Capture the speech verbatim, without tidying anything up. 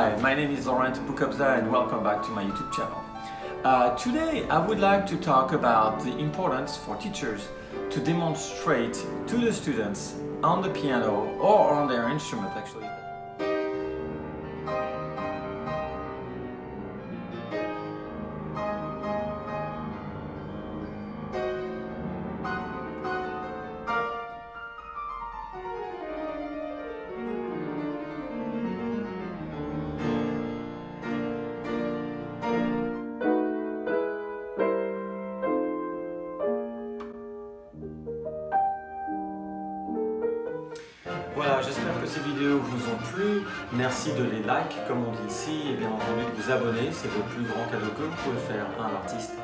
Hi, my name is Laurent Boukobza and welcome back to my YouTube channel. Uh, today I would like to talk about the importance for teachers to demonstrate to the students on the piano or on their instrument actually. Voilà, j'espère que ces vidéos vous ont plu. Merci de les like, comme on dit ici, et bien entendu de vous abonner. C'est le plus grand cadeau que vous pouvez faire à un artiste.